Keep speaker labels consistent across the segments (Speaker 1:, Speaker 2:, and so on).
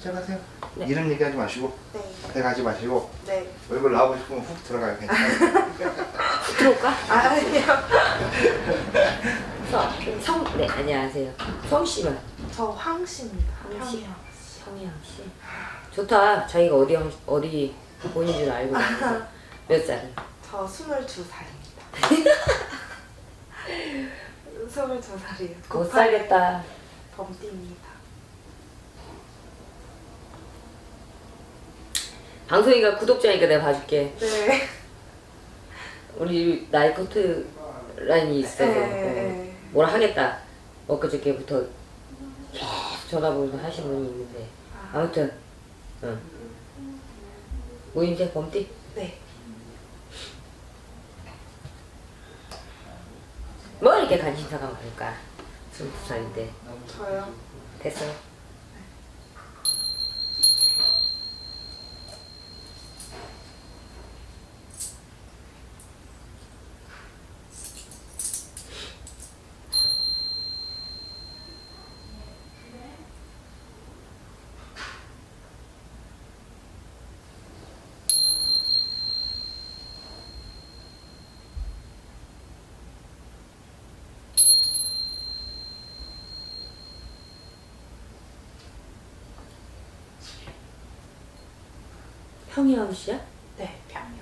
Speaker 1: 시작하세요.
Speaker 2: 네.
Speaker 1: 이름 얘기하지 마시고
Speaker 3: 네.
Speaker 1: 앞에 가지 마시고
Speaker 3: 네.
Speaker 1: 얼굴 나오고 싶으면 훅 들어가요. 괜찮아요.
Speaker 2: 들어올까?
Speaker 3: 아니요.
Speaker 2: 네, 안녕하세요. 성씨는?
Speaker 3: 저 황씨입니다.
Speaker 2: 황씨.
Speaker 3: 황이요.
Speaker 2: 성희양씨. 좋다. 자기가 어디 본인 줄 알고 있어서. 몇 살이?
Speaker 3: 저 22살입니다. 22살이에요.
Speaker 2: 못 살겠다.
Speaker 3: 범띠입니다.
Speaker 2: 방송이가 구독자니까 내가 봐줄게.
Speaker 3: 네.
Speaker 2: 우리 나이 커트 라인이 있어서
Speaker 3: 네.
Speaker 2: 뭐라 하겠다. 엊그저께부터 계속 전화번호 하신 분이 있는데 아무튼 응. 뭐인데 범띠?
Speaker 3: 네.
Speaker 2: 뭐 이렇게 관심사가 많을까? 22살인데
Speaker 3: 저요?
Speaker 2: 됐어요. 평이왕 씨야?
Speaker 3: 네. 평이요.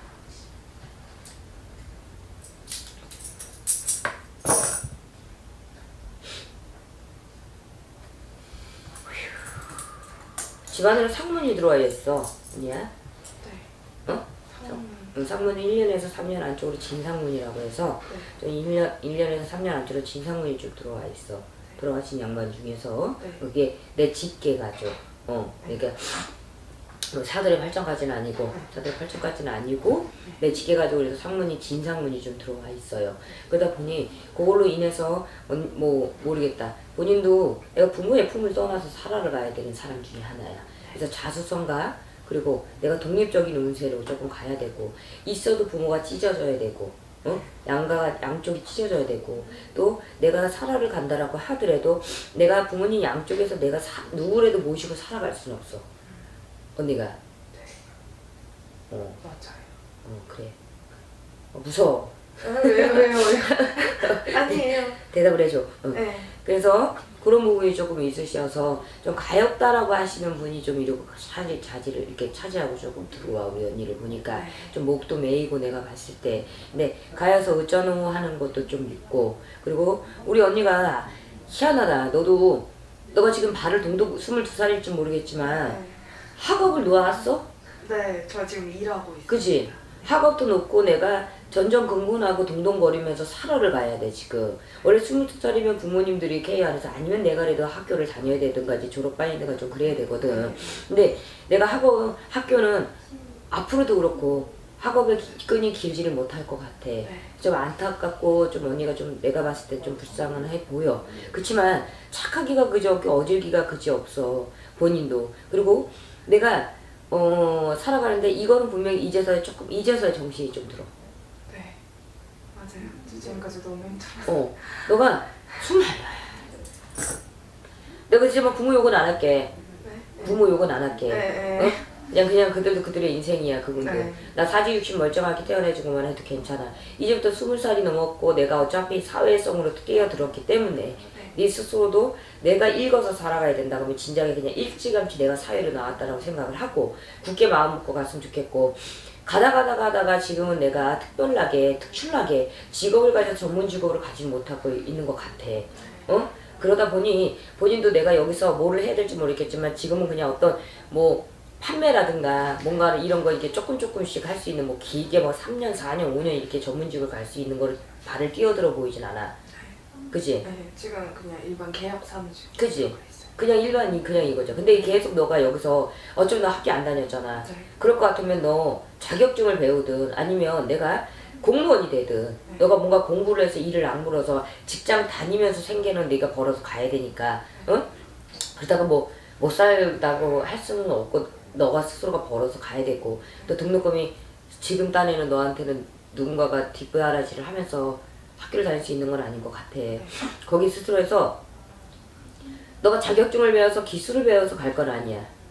Speaker 2: 집안으로 상문이 들어와 있어. 언니야?
Speaker 3: 네.
Speaker 2: 어?
Speaker 3: 상문.
Speaker 2: 상문은 1년에서 3년 안쪽으로 진상문이라고 해서
Speaker 3: 네.
Speaker 2: 1년에서 3년 안쪽으로 진상문이 쭉 들어와 있어. 돌아가신 양반 중에서
Speaker 3: 네.
Speaker 2: 그게 내 직계가죠. 그러니까 뭐 사들의 8점까지는 아니고 사들의 8점까지는 아니고 내 직계가지고 그래서 상문이 진상문이 좀 들어와 있어요. 그러다 보니 그걸로 인해서 뭐 모르겠다. 본인도 내가 부모의 품을 떠나서 살아를 가야 되는 사람 중에 하나야. 그래서 자수성가 그리고 내가 독립적인 운세로 조금 가야 되고 있어도 부모가 찢어져야 되고 양쪽이 찢어져야 되고 또 내가 살아를 간다라고 하더라도 내가 부모님 양쪽에서 내가 누구라도 모시고 살아갈 수는 없어. 언니가.
Speaker 3: 맞아요.
Speaker 2: 그래. 무서워.
Speaker 3: 왜요? 아니에요.
Speaker 2: 대답을 해줘.
Speaker 3: 네.
Speaker 2: 그래서 그런 부분이 조금 있으셔서 좀 가엾다라고 하시는 분이 좀 이러고 자질을 이렇게 차지하고 조금 들어와. 우리 언니를 보니까
Speaker 3: 네.
Speaker 2: 좀 목도 메이고 내가 봤을 때 근데 가여서 어쩌노 하는 것도 좀 있고 그리고 우리 언니가 희한하다. 너가 지금 발을 동동 22살일지 모르겠지만
Speaker 3: 네.
Speaker 2: 학업을 놓았어?
Speaker 3: 네. 저 지금 일하고 있어요.
Speaker 2: 그치? 학업도 놓고 내가 전전긍긍하고 동동거리면서 살아를 가야 돼 지금. 원래 22살이면 부모님들이 케어해서 아니면 내가라도 학교를 다녀야 되든가 졸업반이든가 좀 그래야 되거든. 근데 내가 학교는 앞으로도 그렇고 학업의 끈이 길지를 못할 것 같아. 좀 안타깝고 좀 언니가 좀 내가 봤을 때 좀 불쌍한 해 보여. 그치만 착하기가 그지 없고 어질기가 그지 없어. 본인도. 그리고 내가 살아가는데 이거는 분명히 이제서야 정신이 좀 들어.
Speaker 3: 네. 맞아요. 지금까지 너무 힘들었어요.
Speaker 2: 너가 내가 이제 막 부모 욕은 안 할게.
Speaker 3: 네.
Speaker 2: 부모 욕은 안 할게.
Speaker 3: 네.
Speaker 2: 그냥 그들도 그들의 인생이야. 그분도.
Speaker 3: 네.
Speaker 2: 나 사지 육신 멀쩡하게 태어나주고만 해도 괜찮아. 이제부터 20살이 넘었고 내가 어차피 사회성으로 뛰어들었기 때문에 네 스스로도 내가 읽어서 살아가야 된다 그러면 진작에 그냥 일찌감치 내가 사회로 나왔다라고 생각을 하고 굳게 마음 먹고 갔으면 좋겠고 가다가 지금은 내가 특출나게 직업을 가져서 전문 직업을 가지 못하고 있는 것 같아. 그러다 보니 본인도 내가 여기서 뭐를 해야 될지 모르겠지만 지금은 그냥 어떤 뭐 판매라든가 뭔가 이런 거 이렇게 조금씩 할 수 있는 뭐 길게 뭐 3년, 4년, 5년 이렇게 전문직을 갈 수 있는 거를 발을 뛰어들어 보이진 않아. 그지?
Speaker 3: 네, 지금 그냥 일반 계약 사무직.
Speaker 2: 그지? 그냥 일반이 그냥 이거죠. 근데 계속 너가 여기서 어차피 너 학교 안 다녔잖아.
Speaker 3: 네.
Speaker 2: 그럴 것 같으면 너 자격증을 배우든 아니면 내가 공무원이 되든 너가 뭔가 공부를 해서 일을 악물어서 직장 다니면서 생계는 네가 벌어서 가야 되니까 그러다가 뭐 못 살다고 할 수는 없고 너가 스스로가 벌어서 가야 되고 또 등록금이 지금 딴에는 너한테는 누군가가 뒷바라지를 하면서 학교를 다닐 수 있는 건 아닌 것 같아. 거기 스스로 해서 너가 자격증을 배워서 기술을 배워서 갈 건 아니야.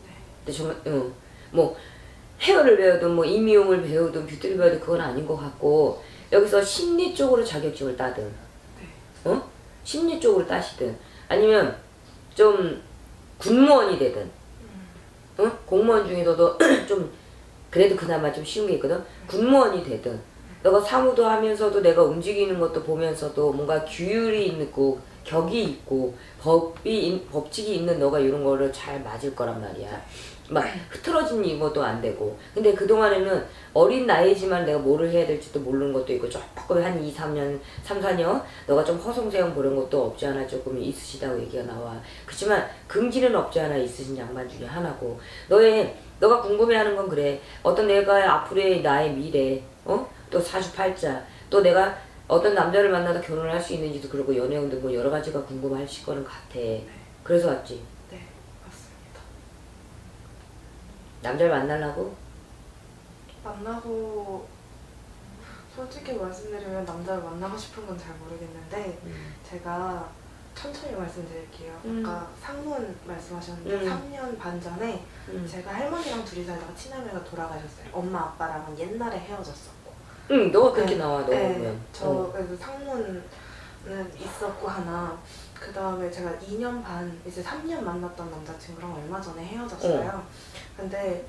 Speaker 2: 근데 정말 뭐 헤어를 배우든 뭐 임미용을 배우든 뷰티를 배우든 그건 아닌 것 같고 여기서 심리 쪽으로 자격증을 따든 심리 쪽으로 따시든 아니면 좀 군무원이 되든 공무원 중에서도 좀 그래도 그나마 좀 쉬운 게 있거든. 군무원이 되든 너가 사무도 하면서도 내가 움직이는 것도 보면서도 뭔가 규율이 있고 격이 있고 법칙이 있는 너가 이런 거를 잘 맞을 거란 말이야. 막 흐트러진 이것도 안 되고. 근데 그동안에는 어린 나이지만 내가 뭐를 해야 될지도 모르는 것도 있고 조금 한 2, 3년, 3, 4년 너가 좀 허송세영 보는 것도 없지 않아 조금 있으시다고 얘기가 나와. 그렇지만 긍지는 없지 않아 있으신 양반 중에 하나고 너가 궁금해하는 건 그래. 어떤 내가 앞으로의 나의 미래 또 사주팔자 또 내가 어떤 남자를 만나서 결혼을 할 수 있는지도 그러고 연애운도 뭐 여러 가지가 궁금하실 거는 같아. 그래서 왔지.
Speaker 3: 네, 맞습니다.
Speaker 2: 남자를 만나려고?
Speaker 3: 만나고 솔직히 말씀드리면 남자를 만나고 싶은 건 잘 모르겠는데 제가 천천히 말씀드릴게요. 아까 상문 말씀하셨는데 3년 반 전에 제가 할머니랑 둘이 살다가 친할머니가 돌아가셨어요. 엄마 아빠랑은 옛날에 헤어졌었고.
Speaker 2: 응, 너가 그렇게 나와, 너
Speaker 3: 네,
Speaker 2: 보면.
Speaker 3: 저 그래서 상문은 있었고 하나. 그 다음에 제가 2년 반, 이제 3년 만났던 남자친구랑 얼마 전에 헤어졌어요. 근데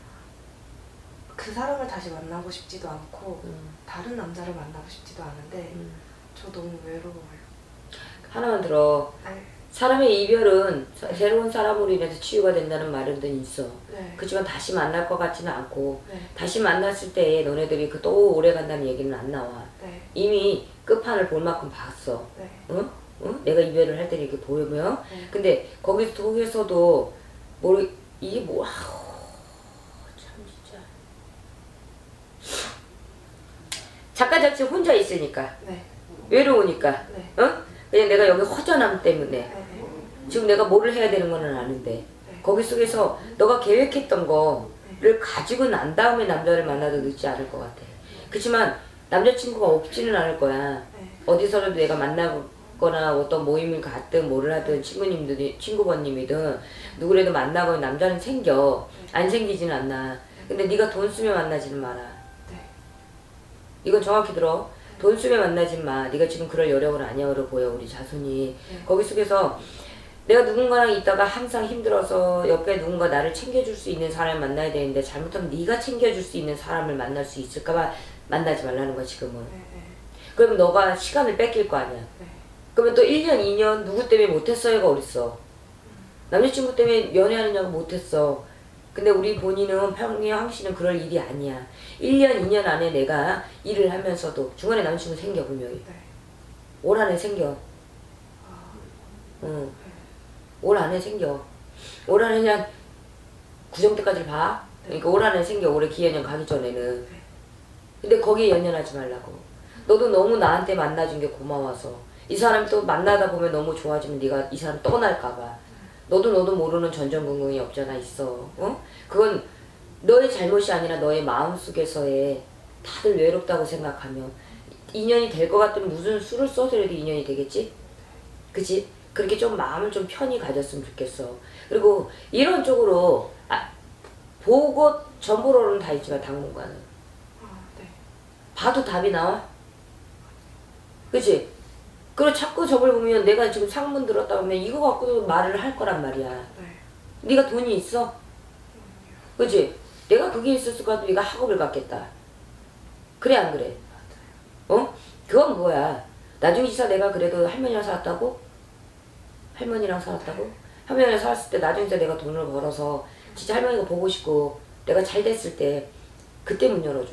Speaker 3: 그 사람을 다시 만나고 싶지도 않고 다른 남자를 만나고 싶지도 않은데 저 너무 외로워요.
Speaker 2: 하나만 들어.
Speaker 3: 네.
Speaker 2: 사람의 이별은 새로운 사람으로 인해서 치유가 된다는 말은 있어.
Speaker 3: 네.
Speaker 2: 그렇지만 다시 만날 것 같지는 않고
Speaker 3: 네.
Speaker 2: 다시 만났을 때 너네들이 또 오래 간다는 얘기는 안 나와.
Speaker 3: 네.
Speaker 2: 이미 끝판을 볼 만큼 봤어.
Speaker 3: 네.
Speaker 2: 응? 내가 이별을 할 때 이렇게 보이면.
Speaker 3: 네.
Speaker 2: 근데 거기서도 이게 뭐 참 진짜. 작가 작지 혼자 있으니까.
Speaker 3: 네.
Speaker 2: 외로우니까.
Speaker 3: 네.
Speaker 2: 그냥 내가 여기 허전함 때문에.
Speaker 3: 네.
Speaker 2: 지금 내가 뭐를 해야 되는 거는 아는데
Speaker 3: 네.
Speaker 2: 거기 속에서 너가 계획했던 거를 가지고 난 다음에 남자를 만나도 늦지 않을 것 같아. 그렇지만 남자친구가 없지는 않을 거야.
Speaker 3: 네.
Speaker 2: 어디서라도 내가 만나거나 어떤 모임을 갔든 뭐를 하든 친구번님이든 누구라도 만나거나 남자는 생겨. 안 생기지는 않나. 근데 네가 돈 쓰면 만나지는 마라.
Speaker 3: 네.
Speaker 2: 이건 정확히 들어. 돈 쓰면 만나지 마. 네가 지금 그럴 여력은 아니야로 보여 우리 자손이. 거기 속에서 내가 누군가랑 있다가 항상 힘들어서 옆에 누군가 나를 챙겨줄 수 있는 사람을 만나야 되는데 잘못하면 네가 챙겨줄 수 있는 사람을 만날 수 있을까봐 만나지 말라는 거야 지금은. 그러면 너가 시간을 뺏길 거 아니야. 그러면 또 1년 2년 누구 때문에 못했어요가 어딨어. 남자친구 때문에 연애하느냐고 못했어. 근데 우리 본인은 평양 씨는 그럴 일이 아니야. 1년 2년 안에 내가 일을 하면서도 중간에 남자친구 생겨 분명히.
Speaker 3: 네.
Speaker 2: 올 안에 생겨. 응. 올 안에 생겨. 올 안에 그냥 구정 때까지 봐. 그러니까 올 안에 생겨. 올해 기해년 가기 전에는. 근데 거기에 연연하지 말라고. 너도 너무 나한테 만나준 게 고마워서 이 사람이 또 만나다 보면 너무 좋아지면 네가 이 사람 떠날까봐. 너도 모르는 전전긍긍이 없잖아 있어. 그건 너의 잘못이 아니라 너의 마음속에서의 다들 외롭다고 생각하면 인연이 될 것 같으면 무슨 수를 써서라도 인연이 되겠지? 그치? 그렇게 좀 마음을 좀 편히 가졌으면 좋겠어. 그리고 이런 쪽으로 보고 전보로는 다 있지만 당분간은
Speaker 3: 네.
Speaker 2: 봐도 답이 나와? 그치? 그리고 자꾸 저걸 보면 내가 지금 상문 들었다 보면 이거 갖고도 말을 할 거란 말이야.
Speaker 3: 네.
Speaker 2: 네가 돈이 있어? 그치? 내가 그게 있었을 것 같아도 네가 학업을 갔겠다. 그래 안 그래? 그건 뭐야. 나중에 지사 내가 그래도 할머니랑 살았다고? 할머니랑 살았다고? 할머니랑 살았을 때 나중에 내가 돈을 벌어서 진짜 할머니가 보고 싶고 내가 잘 됐을 때 그때 문 열어줘.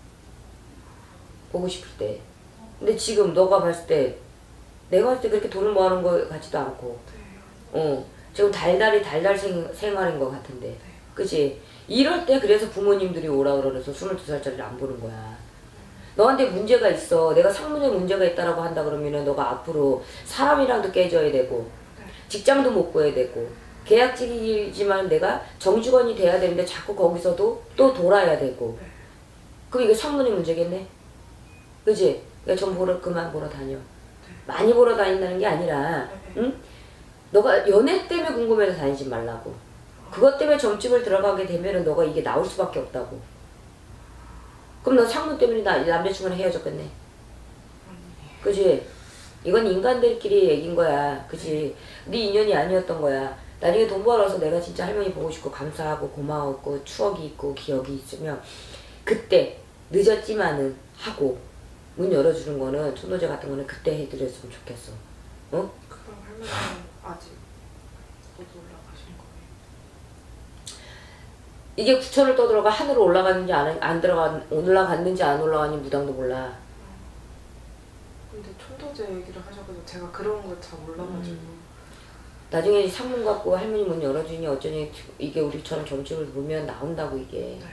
Speaker 2: 보고 싶을 때. 근데 지금 너가 봤을 때 내가 봤을 때 그렇게 돈을 모아놓은 것 같지도 않고 지금 달달 생활인 것 같은데 그치? 이럴 때 그래서 부모님들이 오라 그러면서 22살짜리를 안 보는 거야. 너한테 문제가 있어. 내가 상문에 문제가 있다라고 한다 그러면은 너가 앞으로 사람이랑도 깨져야 되고 직장도 못 구해야 되고 계약직이지만 내가 정직원이 돼야 되는데 자꾸 거기서도 또 돌아야 되고 그럼 이게 상문의 문제겠네? 그치? 그러니까 좀 그만 보러 다녀. 많이 보러 다닌다는 게 아니라 응? 너가 연애 때문에 궁금해서 다니지 말라고. 그것 때문에 점집을 들어가게 되면은 너가 이게 나올 수밖에 없다고. 그럼 너 상문 때문에 남자친구랑 헤어졌겠네. 그지? 이건 인간들끼리 얘기인 거야. 그지? 네 인연이 아니었던 거야. 나중에 돈 벌어서 내가 진짜 할머니 보고 싶고 감사하고 고마웠고 추억이 있고 기억이 있으면 그때 늦었지만은 하고 문 열어주는 거는 천도제 같은 거는 그때 해드렸으면 좋겠어. 어?
Speaker 3: 그럼 할머니는 아직 못 올라가신 거예요?
Speaker 2: 이게 9천을 떠들어가 하늘로 올라갔는지 올라갔는지 안 올라가는지 무당도 몰라.
Speaker 3: 근데 천도제 얘기를 하셔가지고 제가 그런 걸 잘 몰라가지고.
Speaker 2: 나중에 상문 갖고 할머니 문 열어주니 어쩌니 이게 우리처럼 점집을 보면 나온다고 이게.
Speaker 3: 네.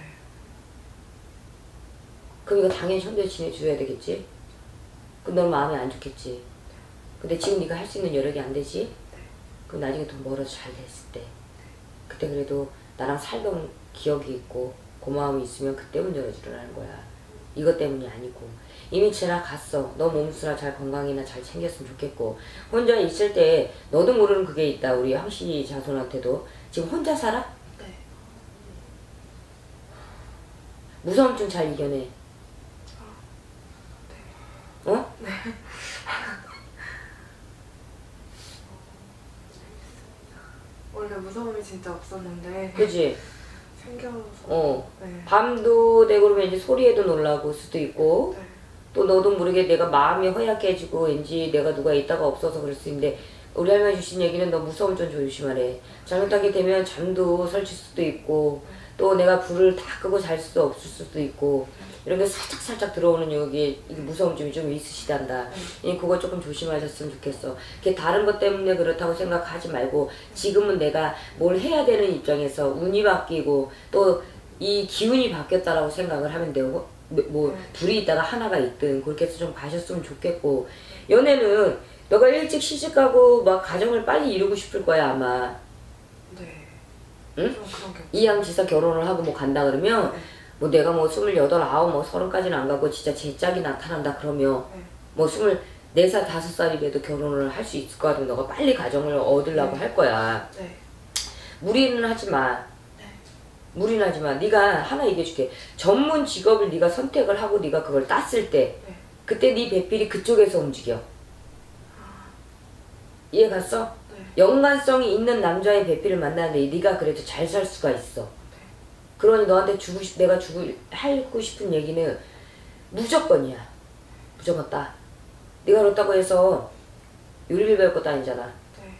Speaker 2: 그럼 이거 당연히 천도제 지내줘야 되겠지? 그럼 넌 마음이 안 좋겠지? 근데 지금 네가 할 수 있는 여력이 안 되지?
Speaker 3: 네.
Speaker 2: 그럼 나중에 돈 벌어서 잘 됐을 때 그때 그래도 나랑 살던 기억이 있고 고마움이 있으면 그때 문 열어주라는 거야. 이것 때문이 아니고 이미 지나갔어. 너 몸수나 잘 건강이나 잘 챙겼으면 좋겠고 혼자 있을 때 너도 모르는 그게 있다. 우리 황씨 자손한테도 지금 혼자 살아?
Speaker 3: 네.
Speaker 2: 무서움증 잘 이겨내. 어?
Speaker 3: 네. 원래 무서움이 진짜 없었는데
Speaker 2: 그지?
Speaker 3: 생겨서. 네.
Speaker 2: 밤도 되고 그러면 이제 소리에도 놀라고 수도 있고
Speaker 3: 네.
Speaker 2: 또 너도 모르게 내가 마음이 허약해지고 왠지 내가 누가 있다가 없어서 그럴 수 있는데 우리 할머니 주신 얘기는 너 무서움 좀 조심하래. 잘못하게 되면 잠도 설칠 수도 있고 또 내가 불을 다 끄고 잘 수도 없을 수도 있고 이런 게 살짝 들어오는 여기 이게 무서움증이 좀 있으시단다. 그거 조금 조심하셨으면 좋겠어. 그게 다른 것 때문에 그렇다고 생각하지 말고 지금은 내가 뭘 해야 되는 입장에서 운이 바뀌고 또 이 기운이 바뀌었다라고 생각을 하면 되고 뭐 둘이 있다가 하나가 있든 그렇게 해서 좀 가셨으면 좋겠고 연애는 너가 일찍 시집가고 막 가정을 빨리 이루고 싶을 거야 아마.
Speaker 3: 네.
Speaker 2: 응?
Speaker 3: 좀 그런 게.
Speaker 2: 이양지사 결혼을 하고 뭐 간다 그러면
Speaker 3: 네.
Speaker 2: 뭐 내가 뭐 28, 9, 뭐 30까지는 안 가고 진짜 제 짝이 나타난다 그러면
Speaker 3: 네.
Speaker 2: 뭐 24살, 5살이라도 결혼을 할 수 있을 거 같으면 너가 빨리 가정을 얻으려고 할 거야.
Speaker 3: 네.
Speaker 2: 무리는 하지 마.
Speaker 3: 네.
Speaker 2: 무리는 하지 마. 네가 하나 얘기해줄게. 전문 직업을 네가 선택을 하고 네가 그걸 땄을 때
Speaker 3: 네.
Speaker 2: 그때 네 배필이 그쪽에서 움직여. 이해 갔어?
Speaker 3: 네.
Speaker 2: 연관성이 있는 남자의 배필을 만나는데 네가 그래도 잘 살 수가 있어. 그러니 너한테 하고 싶은 얘기는 무조건이야. 무조건 따. 네가 그렇다고 해서 요리를 배울 것도 아니잖아.
Speaker 3: 네.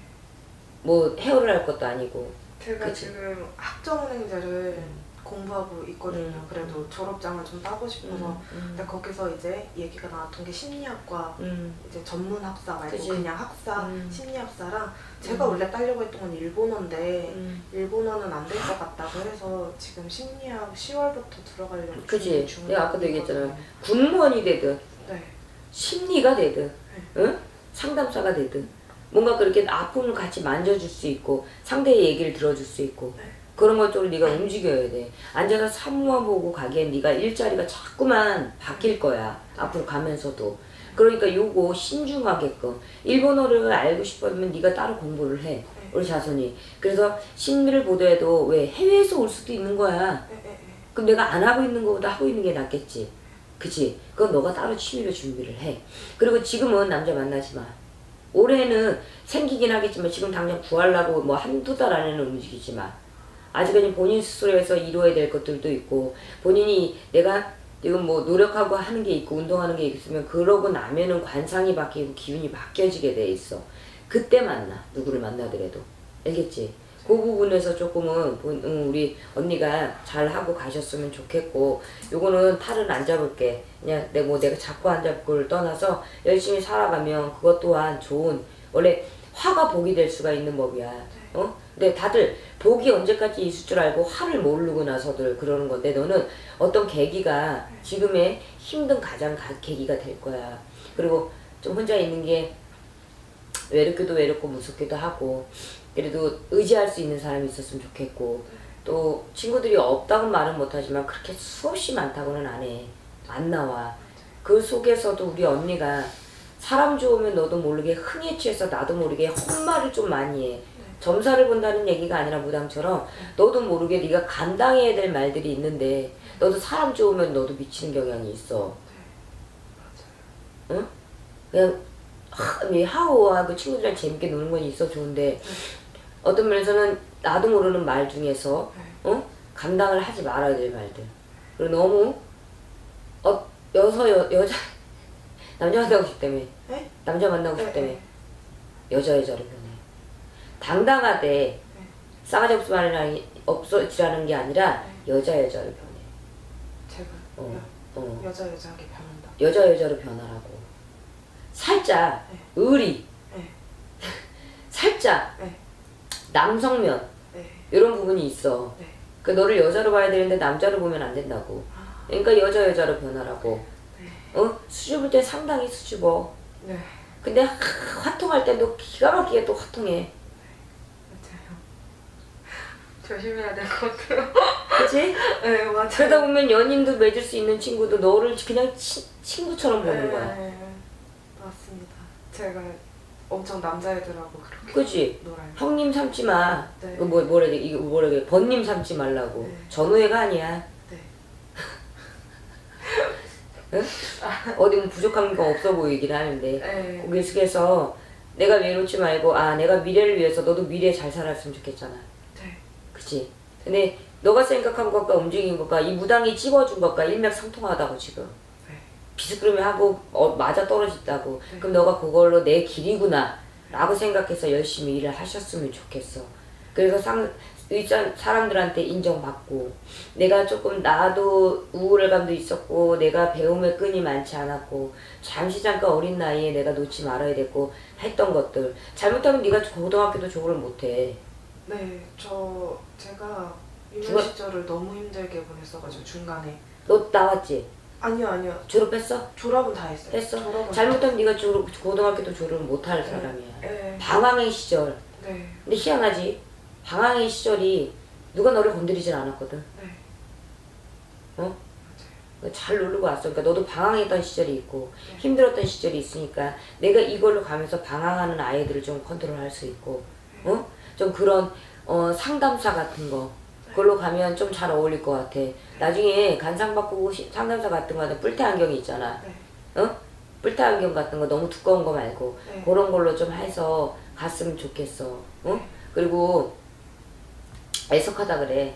Speaker 2: 뭐 헤어를 할 것도 아니고.
Speaker 3: 제가
Speaker 2: 그치?
Speaker 3: 지금 학점은행제를 공부하고 있거든요. 그래도 졸업장을 좀 따고 싶어서. 근데 거기서 이제 얘기가 나왔던 게 심리학과 이제 전문 학사 말고
Speaker 2: 그치?
Speaker 3: 그냥 학사 심리학사랑 제가 원래 따려고 했던 건 일본어인데 일본어는 안 될 것 같다고 해서 지금 심리학 10월부터 들어가려고
Speaker 2: 그치?
Speaker 3: 준비
Speaker 2: 내가 아까도
Speaker 3: 중이거든요.
Speaker 2: 얘기했잖아. 군무원이 되든
Speaker 3: 네.
Speaker 2: 심리가 되든 응? 상담사가 되든 뭔가 그렇게 아픔을 같이 만져줄 수 있고 상대의 얘기를 들어줄 수 있고 그런 것 쪽으로 네가 움직여야 돼. 앉아서 사무만 보고 가기엔 네가 일자리가 자꾸만 바뀔 거야. 앞으로 가면서도. 그러니까 요거 신중하게끔 일본어를 알고 싶으면 네가 따로 공부를 해. 우리 자손이. 그래서 심리를 보더라도 왜 해외에서 올 수도 있는 거야. 그럼 내가 안 하고 있는 것보다 하고 있는 게 낫겠지. 그치? 그건 너가 따로 취미로 준비를 해. 그리고 지금은 남자 만나지 마. 올해는 생기긴 하겠지만 지금 당장 구하려고 뭐 한두 달 안에는 움직이지 마. 아직은 본인 스스로에서 이루어야 될 것들도 있고 본인이 내가 지금 뭐 노력하고 하는 게 있고 운동하는 게 있으면 그러고 나면은 관상이 바뀌고 기운이 바뀌어지게 돼 있어. 그때 만나. 누구를 만나더라도. 알겠지? 그 부분에서 조금은 우리 언니가 잘하고 가셨으면 좋겠고 요거는 탈은 안 잡을게. 그냥 내가 잡고 안 잡고를 떠나서 열심히 살아가면 그것 또한 좋은 원래 화가 복이 될 수가 있는 법이야. 어? 근데 다들 복이 언제까지 있을 줄 알고 화를 모르고 나서들 그러는 건데 너는 어떤 계기가 지금의 힘든 계기가 될 거야. 그리고 좀 혼자 있는 게 외롭기도 외롭고 무섭기도 하고 그래도 의지할 수 있는 사람이 있었으면 좋겠고 또 친구들이 없다고 말은 못하지만 그렇게 수없이 많다고는 안 해. 안 나와. 그 속에서도 우리 언니가 사람 좋으면 너도 모르게 흥에 취해서 나도 모르게 헛말을 좀 많이 해. 점사를 본다는 얘기가 아니라 무당처럼 너도 모르게 네가 감당해야 될 말들이 있는데 너도 사람 좋으면 너도 미치는 경향이 있어. 응? 그냥 하오하고 친구들이랑 재밌게 노는 건 있어 좋은데 어떤 면에서는 나도 모르는 말 중에서 감당을 하지 말아야 될 말들. 그리고 너무 여자 남자 만나고 싶다며.
Speaker 3: 네?
Speaker 2: 남자 만나고
Speaker 3: 네,
Speaker 2: 싶다며.
Speaker 3: 네.
Speaker 2: 여자를 변해. 당당하되 싸가지 없어지라는 게 아니라 여자를 변해.
Speaker 3: 제가 여자하게 변한다.
Speaker 2: 여자로 변하라고. 살짝 의리, 살짝 남성면 이런 부분이 있어. 그 너를 여자로 봐야 되는데 남자로 보면 안 된다고. 그러니까 여자로 변하라고. 수줍을 때 상당히 수줍어. 근데 화통할 때 너 기가 막히게 또 화통해.
Speaker 3: 조심해야 될 것 같아요.
Speaker 2: 그치?
Speaker 3: 네, 맞아요.
Speaker 2: 그러다 보면 연인도 맺을 수 있는 친구도 너를 그냥 친구처럼 보는 거야.
Speaker 3: 맞습니다. 제가 엄청 남자애들하고 그렇게
Speaker 2: 그치?
Speaker 3: 놀아요.
Speaker 2: 형님 삼지 마.
Speaker 3: 네.
Speaker 2: 이거 뭐라 그래? 번님 삼지 말라고.
Speaker 3: 네.
Speaker 2: 전우애가 아니야.
Speaker 3: 네.
Speaker 2: 응? 어디 뭐 부족한 거 없어 보이긴 하는데
Speaker 3: 네.
Speaker 2: 거기 속에서 내가 외롭지 말고 내가 미래를 위해서 너도 미래에 잘 살았으면 좋겠잖아.
Speaker 3: 네.
Speaker 2: 그치? 근데 너가 생각한 것과 움직인 것과 이 무당이 찍어준 것과 일맥상통하다고 지금. 비스끄러미 하고 맞아 떨어진다고. 그럼 너가 그걸로 내 길이구나 라고 생각해서 열심히 일을 하셨으면 좋겠어. 그래서 사람들한테 인정받고 내가 조금 나도 우울감도 있었고 내가 배움의 끈이 많지 않았고 잠깐 어린 나이에 내가 놓지 말아야 됐고 했던 것들 잘못하면 네가 고등학교도 졸업을 못해.
Speaker 3: 네, 제가 유년 시절을 너무 힘들게 보냈어가지고 중간에.
Speaker 2: 너 나왔지?
Speaker 3: 아니요.
Speaker 2: 졸업했어?
Speaker 3: 졸업은 다 했어요.
Speaker 2: 했어? 잘못하면 네가 고등학교도 졸업을 못할 사람이야.
Speaker 3: 네.
Speaker 2: 방황의 시절.
Speaker 3: 네.
Speaker 2: 근데 희한하지? 방황의 시절이 누가 너를 건드리진 않았거든.
Speaker 3: 네.
Speaker 2: 잘 누르고 왔어. 그러니까 너도 방황했던 시절이 있고 힘들었던 시절이 있으니까 내가 이걸로 가면서 방황하는 아이들을 좀 컨트롤할 수 있고 좀 그런 상담사 같은 거 그걸로 가면 좀 잘 어울릴 것 같아. 나중에 간상 바꾸고 상담사 같은 거 하는 뿔테 안경이 있잖아. 뿔테 안경 같은 거 너무 두꺼운 거 말고 그런 걸로 좀 해서 갔으면 좋겠어. 그리고 애석하다 그래.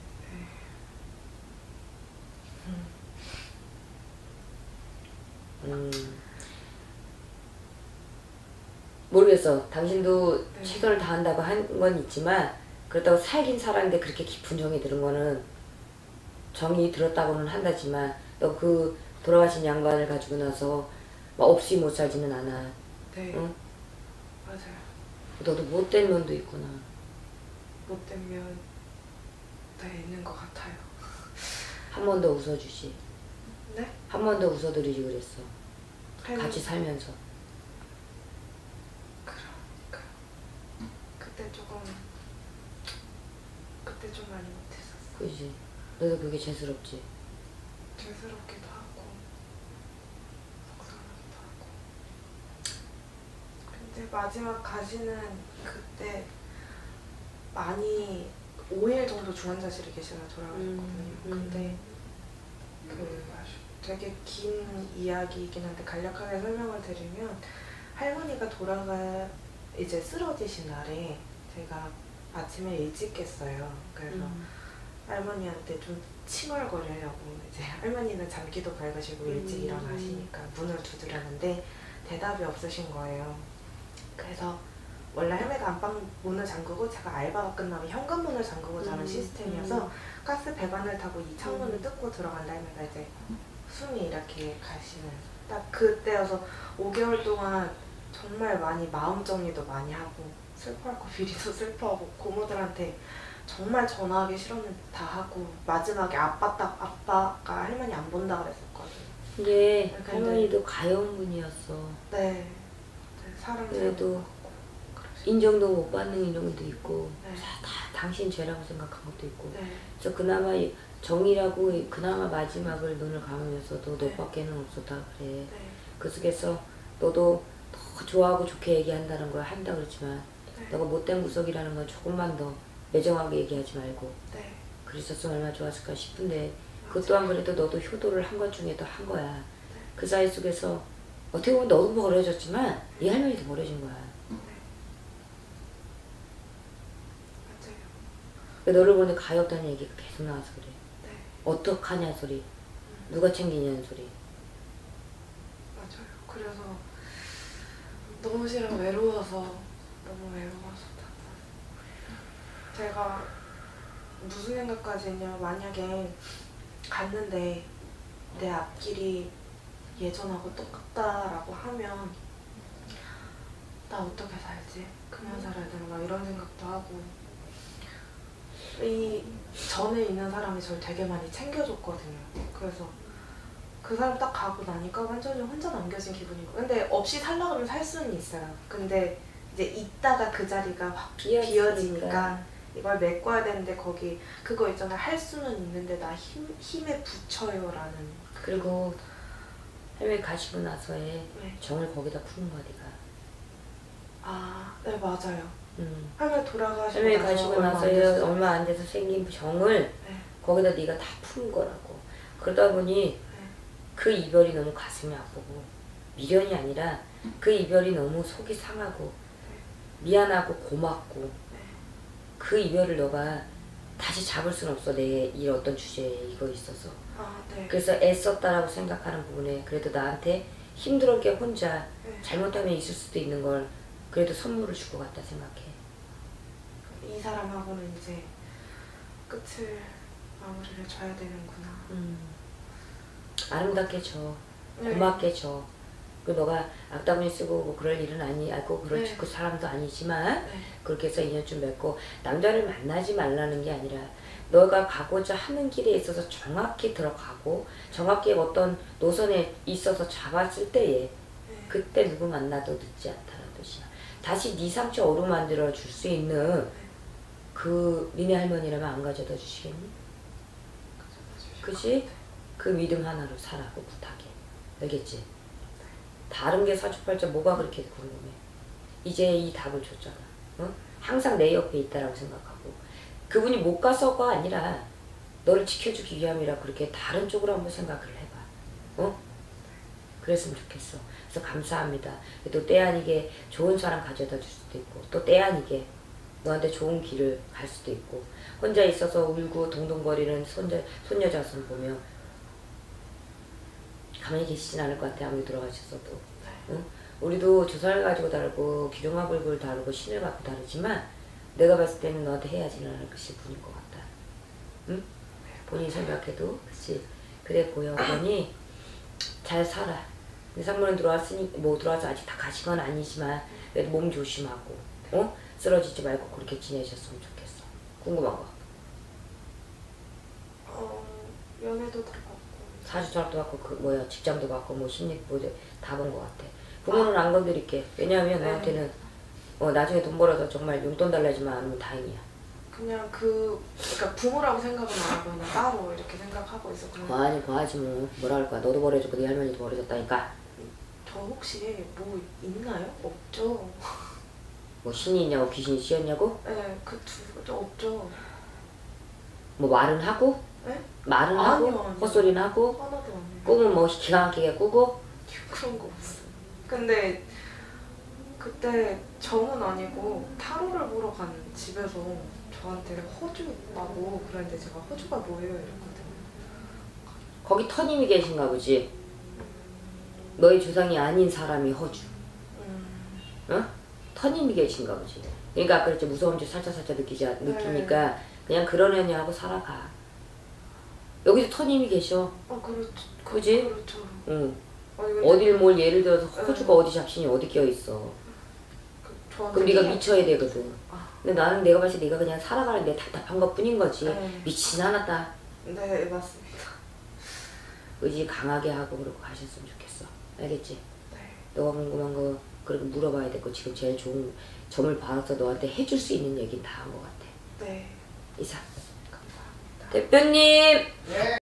Speaker 2: 모르겠어. 당신도 최선을 다한다고 한 건 있지만 그렇다고 살긴 살았는데 그렇게 깊은 정이 들은 거는 정이 들었다고는 한다지만 너 그 돌아가신 양반을 가지고 나서 막 없이 못 살지는 않아.
Speaker 3: 네.
Speaker 2: 응?
Speaker 3: 맞아요.
Speaker 2: 너도 못된 면도 있구나.
Speaker 3: 못된 면 있는 것 같아요.
Speaker 2: 한 번 더 웃어주지.
Speaker 3: 네?
Speaker 2: 한 번 더 웃어드리지 그랬어.
Speaker 3: 할머니.
Speaker 2: 같이 살면서.
Speaker 3: 그러니까 그때 좀 많이 못했었어.
Speaker 2: 그지? 너도 그게 죄스럽지?
Speaker 3: 죄스럽기도 하고 속상하기도 하고. 근데 마지막 가시는 그때 많이 5일 정도 중환자실에 계시다 돌아가셨거든요. 근데 되게 긴 이야기이긴 한데 간략하게 설명을 드리면 할머니가 이제 쓰러지신 날에 제가 아침에 일찍 깼어요. 그래서 할머니한테 좀 칭얼거리려고 이제 할머니는 잠기도 밝으시고 일찍 일어나시니까 문을 두드렸는데 대답이 없으신 거예요. 그래서 원래 할머니가 안방 문을 잠그고 제가 알바가 끝나면 현관문을 잠그고 자는 시스템이어서 가스 배관을 타고 이 창문을 뜯고 들어간다 할머니가 이제 숨이 이렇게 가시는 딱 그때여서 5개월 동안 정말 많이 마음 정리도 많이 하고 슬퍼할 거 미리도 슬퍼하고 고모들한테 정말 전화하기 싫었는데 다 하고 마지막에 아빠가 할머니 안 본다 그랬었거든요.
Speaker 2: 근데 할머니도 가여운 분이었어.
Speaker 3: 네. 사람
Speaker 2: 그래도 인정도 못 받는 인정도 있고
Speaker 3: 네.
Speaker 2: 다 당신 죄라고 생각한 것도 있고
Speaker 3: 네.
Speaker 2: 그래서 그나마 정이라고 그나마 마지막을 눈을 감으면서 너밖에는 없었다 그래.
Speaker 3: 네.
Speaker 2: 그 속에서 너도 더 좋아하고 좋게 얘기한다는 걸 한다 그랬지만
Speaker 3: 네.
Speaker 2: 너가 못된 구석이라는 건 조금만 더 매정하게 얘기하지 말고
Speaker 3: 네.
Speaker 2: 그랬었으면 얼마나 좋았을까 싶은데 그것 또한 그래도 너도 효도를 한 것 중에 또 한 거야. 그 사이 속에서 어떻게 보면 너도 버려졌지만 네 할머니도 버려진 거야.
Speaker 3: 맞아요.
Speaker 2: 너를 보니 가엾다는 얘기가 계속 나와서 그래.
Speaker 3: 네.
Speaker 2: 어떡하냐 소리, 누가 챙기냐는 소리.
Speaker 3: 맞아요. 그래서 너무 싫어. 외로워서 너무 외로워서 제가 무슨 생각까지 했냐, 만약에 갔는데 내 앞길이 예전하고 똑같다라고 하면 나 어떻게 살지? 그만 살아야 되나 막 이런 생각도 하고, 이 전에 있는 사람이 저를 되게 많이 챙겨줬거든요. 그래서 그 사람 딱 가고 나니까 완전히 혼자 남겨진 기분이고, 근데 없이 살라 그러면 살 수는 있어요. 근데 이제 있다가 그 자리가 확 비어지니까 이걸 메꿔야 되는데, 거기 그거 있잖아, 할 수는 있는데 나 힘에 부쳐요라는.
Speaker 2: 그리고 해외 가시고 나서의
Speaker 3: 네.
Speaker 2: 정을 거기다 푸는 거야 네가.
Speaker 3: 아, 네 맞아요.
Speaker 2: 음.
Speaker 3: 해외 돌아가시고
Speaker 2: 해외
Speaker 3: 나서
Speaker 2: 가시고
Speaker 3: 얼마 안
Speaker 2: 나서의
Speaker 3: 됐어요.
Speaker 2: 얼마 안 돼서 생긴 정을
Speaker 3: 네.
Speaker 2: 거기다 네가 다 푸는 거라고. 그러다 보니
Speaker 3: 네.
Speaker 2: 그 이별이 너무 가슴이 아프고 미련이 아니라 그 이별이 너무 속이 상하고 미안하고 고맙고,
Speaker 3: 네.
Speaker 2: 그 이별을 너가 다시 잡을 수는 없어. 내 이 어떤 주제에 이거 있어서.
Speaker 3: 아, 네.
Speaker 2: 그래서 애썼다라고 생각하는 부분에 그래도 나한테 힘들게 혼자
Speaker 3: 네.
Speaker 2: 잘못하면 있을 수도 있는 걸 그래도 선물을 줄 것 같다 생각해.
Speaker 3: 이 사람하고는 이제 끝을 마무리를 줘야 되는구나.
Speaker 2: 아름답게 줘.
Speaker 3: 네.
Speaker 2: 고맙게 줘. 그 너가 악다구니 쓰고 뭐 그럴 일은 아니고 그럴
Speaker 3: 네.
Speaker 2: 그 사람도 아니지만
Speaker 3: 네.
Speaker 2: 그렇게 해서 인연좀 맺고 남자를 만나지 말라는 게 아니라 너가 가고자 하는 길에 있어서 정확히 들어가고 정확히 어떤 노선에 있어서 잡았을 때에
Speaker 3: 네.
Speaker 2: 그때 누구 만나도 늦지 않다는 뜻이야. 다시 네 상처 어루만들어 줄 수 있는 그 니네 할머니라면 안 가져다 주시겠니? 그치? 그 믿음 하나로 살아, 꿋꿋하게. 알겠지? 다른 게 사주팔자 뭐가 그렇게 궁금해. 이제 이 답을 줬잖아. 어? 항상 내 옆에 있다라고 생각하고 그분이 못 가서가 아니라 너를 지켜주기 위함이라 그렇게 다른 쪽으로 한번 생각을 해봐. 어? 그랬으면 좋겠어. 그래서 감사합니다. 또 때 아니게 좋은 사람 가져다 줄 수도 있고 또 때 아니게 너한테 좋은 길을 갈 수도 있고 혼자 있어서 울고 동동거리는 손여자손 보면 가만히 계시진 않을 것 같아. 아무리 돌아가셨어도. 응? 우리도 조상을 가지고 다르고 기룡화불굴 다르고 신을 갖고 다르지만 내가 봤을 때는 너한테 헤어지는 않을 것이 분일 것 같다. 응? 본인이 생각해도 그치? 그래 보여. 그러니 잘 살아. 상문은 들어왔으니 뭐 들어와서 아직 다 가신 건 아니지만 그래도 몸 조심하고 어? 쓰러지지 말고 그렇게 지내셨으면 좋겠어. 궁금한 거.
Speaker 3: 연애도 다 받고
Speaker 2: 사주철학도 받고 그 뭐야 직장도 받고 뭐 심리 뭐 다 본 것 같아. 부모는 안 건드릴게. 왜냐하면
Speaker 3: 네.
Speaker 2: 너한테는 나중에 돈 벌어서 정말 용돈 달라지만 않으면 다행이야.
Speaker 3: 그냥 그러니까 부모라고 생각은 안 하고 그냥 따로 이렇게 생각하고 있어. 그냥
Speaker 2: 아니 뭐하지 뭐 뭐라 할 거야. 너도 버려졌고 네 할머니도 버려졌다니까.
Speaker 3: 저 혹시 뭐 있나요? 없죠.
Speaker 2: 뭐 신이 있냐고 귀신이 씌었냐고?
Speaker 3: 네, 그 두 없죠.
Speaker 2: 뭐 말은 하고?
Speaker 3: 네?
Speaker 2: 말은 하고?
Speaker 3: 아니요.
Speaker 2: 헛소리는 하고?
Speaker 3: 하나도 안 해요.
Speaker 2: 꿈은 뭐 기가 막히게 꾸고?
Speaker 3: 그런 거 없어요. 근데 그때 정은 아니고 타로를 보러 간 집에서 저한테 허주 있다고 그랬는데 제가 허주가 뭐예요? 이랬거든요.
Speaker 2: 거기 터님이 계신가 보지? 너의 조상이 아닌 사람이 허주. 어? 터님이 계신가 보지. 그러니까 아까 그랬지 무서운 줄 살짝 느끼니까 그냥 그런 애냐하고 살아가. 여기도 터님이 계셔.
Speaker 3: 그렇죠.
Speaker 2: 그지?
Speaker 3: 그렇죠.
Speaker 2: 응.
Speaker 3: 아니, 근데
Speaker 2: 어딜 뭘 예를 들어서 허주가 어디 잡신이 어디 껴있어.
Speaker 3: 저한테
Speaker 2: 그럼 네가
Speaker 3: 이해-
Speaker 2: 미쳐야 되거든.
Speaker 3: 아.
Speaker 2: 근데 나는 내가 봤을 때 네가 그냥 살아가는데 답답한 것 뿐인 거지.
Speaker 3: 네.
Speaker 2: 미치진 않았다.
Speaker 3: 네, 맞습니다.
Speaker 2: 의지 강하게 하고 그러고 가셨으면 좋겠어. 알겠지?
Speaker 3: 네.
Speaker 2: 너가 궁금한 거 그렇게 물어봐야 되고 지금 제일 좋은 점을 봐서 너한테 해줄 수 있는 얘기는 다 한 것 같아.
Speaker 3: 네.
Speaker 2: 이상.
Speaker 3: 감사합니다.
Speaker 2: 대표님!